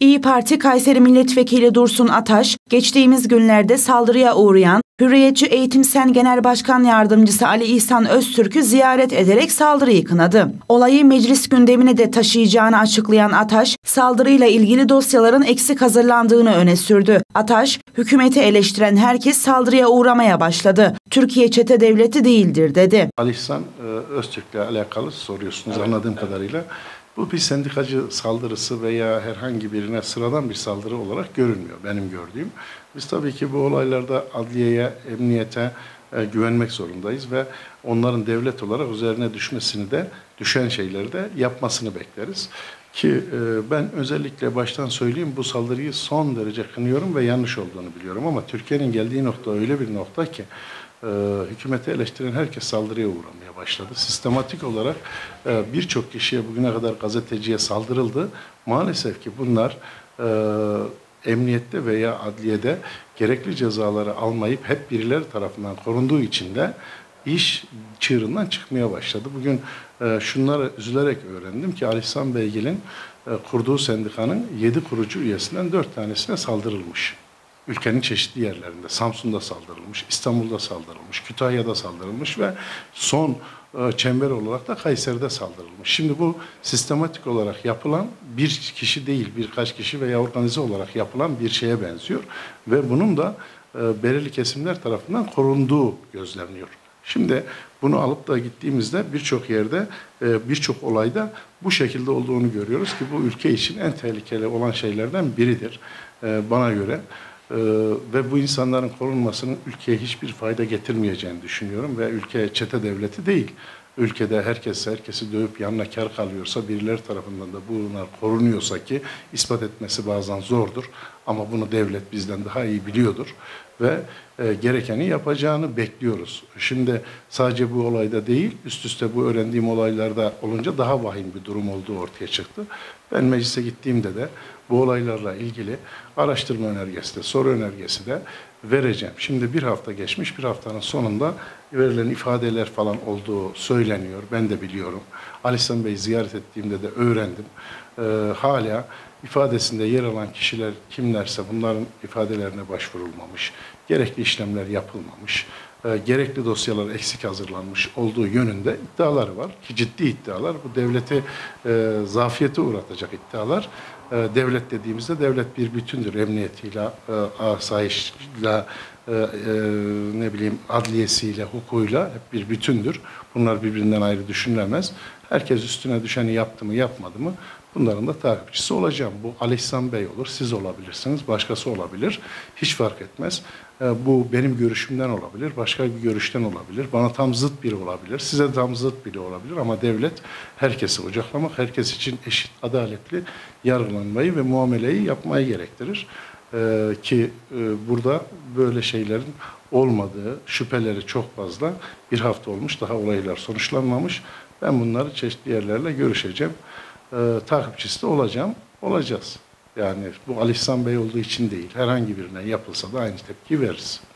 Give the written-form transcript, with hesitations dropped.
İYİ Parti Kayseri Milletvekili Dursun Ataş, geçtiğimiz günlerde saldırıya uğrayan Hürriyetçi Eğitim Sen Genel Başkan Yardımcısı Ali İhsan Öztürk'ü ziyaret ederek saldırıyı kınadı. Olayı meclis gündemine de taşıyacağını açıklayan Ataş, saldırıyla ilgili dosyaların eksik hazırlandığını öne sürdü. Ataş, hükümeti eleştiren herkes saldırıya uğramaya başladı. Türkiye çete devleti değildir dedi. Ali İhsan Öztürk'le alakalı soruyorsunuz anladığım kadarıyla. Bu bir sendikacı saldırısı veya herhangi birine sıradan bir saldırı olarak görünmüyor benim gördüğüm. Biz tabii ki bu olaylarda adliyeye, emniyete güvenmek zorundayız ve onların devlet olarak üzerine düşen şeyleri de yapmasını bekleriz. Ki ben özellikle baştan söyleyeyim, bu saldırıyı son derece kınıyorum ve yanlış olduğunu biliyorum ama Türkiye'nin geldiği nokta öyle bir nokta ki hükümeti eleştiren herkes saldırıya uğramaya başladı. Sistematik olarak birçok kişiye bugüne kadar gazeteciye saldırıldı. Maalesef ki bunlar emniyette veya adliyede gerekli cezaları almayıp hep birileri tarafından korunduğu için de iş çığırından çıkmaya başladı. Bugün şunları üzülerek öğrendim ki Ali İhsan Beygil'in kurduğu sendikanın 7 kurucu üyesinden 4 tanesine saldırılmış. Ülkenin çeşitli yerlerinde, Samsun'da saldırılmış, İstanbul'da saldırılmış, Kütahya'da saldırılmış ve son çember olarak da Kayseri'de saldırılmış. Şimdi bu sistematik olarak yapılan bir kişi değil, birkaç kişi veya organize olarak yapılan bir şeye benziyor. Ve bunun da belirli kesimler tarafından korunduğu gözleniyor. Şimdi bunu alıp da gittiğimizde birçok yerde, birçok olayda bu şekilde olduğunu görüyoruz ki bu ülke için en tehlikeli olan şeylerden biridir bana göre. Ve bu insanların korunmasının ülkeye hiçbir fayda getirmeyeceğini düşünüyorum ve ülke çete devleti değil. Ülkede herkes herkesi dövüp yanına kar kalıyorsa, birileri tarafından da bunlar korunuyorsa ki ispat etmesi bazen zordur ama bunu devlet bizden daha iyi biliyordur ve gerekeni yapacağını bekliyoruz. Şimdi sadece bu olayda değil, üst üste bu öğrendiğim olaylarda olunca daha vahim bir durum olduğu ortaya çıktı. Ben meclise gittiğimde de bu olaylarla ilgili araştırma önergesi de, soru önergesi de vereceğim. Şimdi bir hafta geçmiş, bir haftanın sonunda verilen ifadeler falan olduğu söyleniyor. Ben de biliyorum. Ali İhsan Bey'i ziyaret ettiğimde de öğrendim. Hala ifadesinde yer alan kişiler kimlerse bunların ifadelerine başvurulmamış, gerekli işlemler yapılmamış, gerekli dosyalar eksik hazırlanmış olduğu yönünde iddiaları var ki ciddi iddialar. Bu devleti zafiyete uğratacak iddialar. Devlet dediğimizde devlet bir bütündür. Emniyetiyle, asayişle, adliyesiyle, hukukuyla hep bir bütündür. Bunlar birbirinden ayrı düşünülemez. Herkes üstüne düşeni yaptı mı, yapmadı mı bunların da takipçisi olacağım. Bu Ali İhsan Bey olur, siz olabilirsiniz, başkası olabilir. Hiç fark etmez. Bu benim görüşümden olabilir, başka bir görüşten olabilir. Bana tam zıt biri olabilir, size tam zıt biri olabilir ama devlet herkesi kucaklamak, herkes için eşit, adaletli yargılanmayı ve muameleyi yapmayı gerektirir. Ki burada böyle şeylerin olmadığı şüpheleri çok fazla. Bir hafta olmuş, daha olaylar sonuçlanmamış. Ben bunları çeşitli yerlerle görüşeceğim. Takipçisi de olacağız. Yani bu Ali İhsan Bey olduğu için değil, herhangi birine yapılsa da aynı tepki veririz.